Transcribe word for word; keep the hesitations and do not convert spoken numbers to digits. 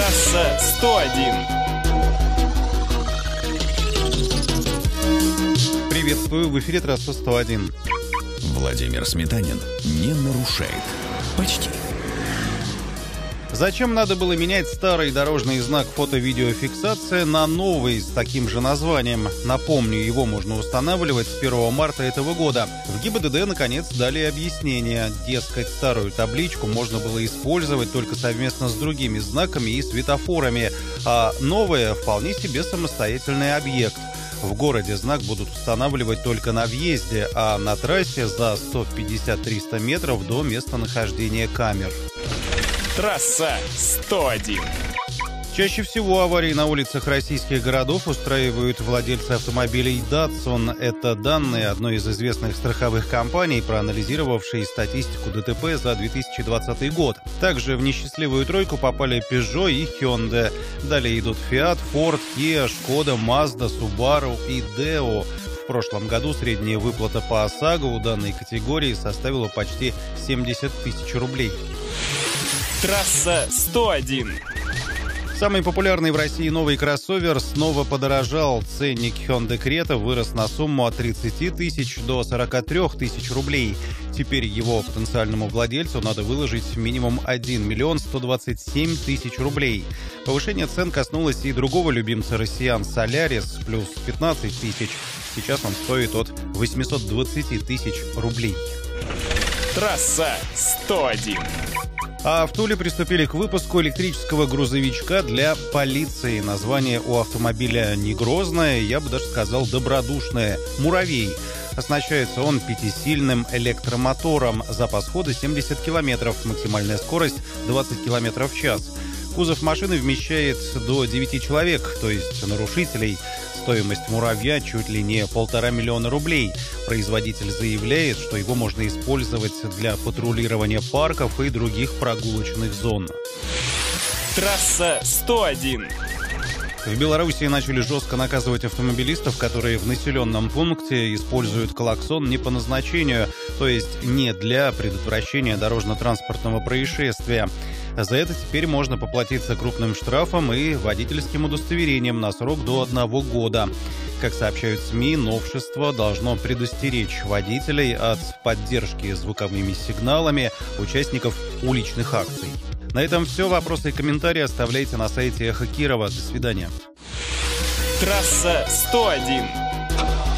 Трасса сто один. Приветствую, в эфире Трасса сто один. Владимир Сметанин не нарушает. Почти. Зачем надо было менять старый дорожный знак фото-видеофиксация на новый с таким же названием? Напомню, его можно устанавливать с первого марта этого года. В ГИБДД, наконец, дали объяснение. Дескать, старую табличку можно было использовать только совместно с другими знаками и светофорами, а новое вполне себе самостоятельный объект. В городе знак будут устанавливать только на въезде, а на трассе за сто пятьдесят - триста метров до местонахождения камер. Трасса сто один. Чаще всего аварии на улицах российских городов устраивают владельцы автомобилей Datsun. Это данные одной из известных страховых компаний, проанализировавшей статистику ДТП за две тысячи двадцатый год. Также в несчастливую тройку попали Peugeot и Hyundai. Далее идут Fiat, Ford, Kia, Skoda, Mazda, Subaru и Deo. В прошлом году средняя выплата по ОСАГО у данной категории составила почти семьдесят тысяч рублей. Трасса сто один. Самый популярный в России новый кроссовер снова подорожал. Ценник Hyundai Creta вырос на сумму от тридцати тысяч до сорока трёх тысяч рублей. Теперь его потенциальному владельцу надо выложить минимум один миллион сто двадцать семь тысяч рублей. Повышение цен коснулось и другого любимца россиян Solaris, плюс пятнадцать тысяч. Сейчас он стоит от восьмисот двадцати тысяч рублей. Трасса сто один. А в Туле приступили к выпуску электрического грузовичка для полиции. Название у автомобиля не грозное, я бы даже сказал добродушное. «Муравей». Оснащается он пятисильным электромотором. Запас хода семьдесят километров, максимальная скорость двадцать километров в час. Кузов машины вмещает до девяти человек, то есть нарушителей. Стоимость «Муравья» чуть ли не полтора миллиона рублей. Производитель заявляет, что его можно использовать для патрулирования парков и других прогулочных зон. Трасса сто один. В Беларуси начали жестко наказывать автомобилистов, которые в населенном пункте используют клаксон не по назначению, то есть не для предотвращения дорожно-транспортного происшествия. За это теперь можно поплатиться крупным штрафом и водительским удостоверением на срок до одного года. Как сообщают СМИ, новшество должно предостеречь водителей от поддержки звуковыми сигналами участников уличных акций. На этом все. Вопросы и комментарии оставляйте на сайте Эхо Кирова. До свидания. Трасса сто один.